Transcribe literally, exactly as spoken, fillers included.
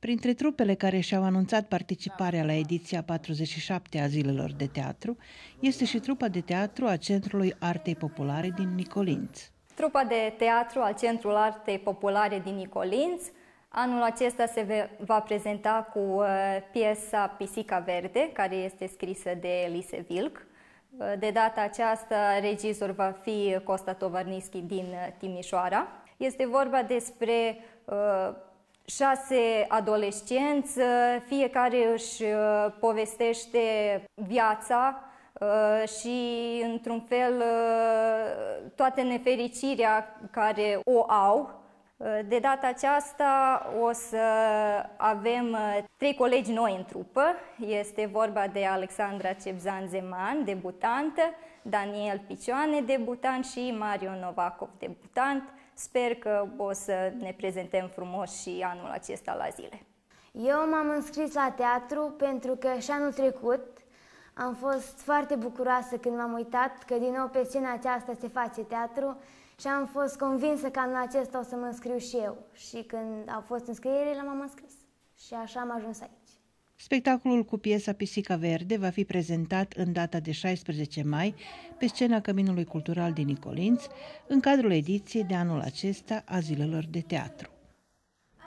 Printre trupele care și-au anunțat participarea la ediția patruzeci și șapte a Zilelor de Teatru este și trupa de teatru a Centrului Artei Populare din Nicolinț. Trupa de teatru al Centrul Artei Populare din Nicolinț anul acesta se va prezenta cu piesa Pisica Verde, care este scrisă de Lise Vilc. De data aceasta, regizor va fi Costa Tovarnischi din Timișoara. Este vorba despre uh, șase adolescenți, fiecare își povestește viața uh, și, într-un fel, uh, toată nefericirea care o au. De data aceasta o să avem trei colegi noi în trupă. Este vorba de Alexandra Cepzan Zeman, debutantă, Daniel Picioane, debutant, și Mario Novakov, debutant. Sper că o să ne prezentăm frumos și anul acesta la zile. Eu m-am înscris la teatru pentru că și anul trecut am fost foarte bucuroasă când m-am uitat că din nou pe scena aceasta se face teatru și am fost convinsă că anul acesta o să mă înscriu și eu. Și când au fost înscrierile, m-am înscris. Și așa am ajuns aici. Spectacolul cu piesa Pisica Verde va fi prezentat în data de șaisprezece mai pe scena Căminului Cultural din Nicolinț, în cadrul ediției de anul acesta a Zilelor de Teatru.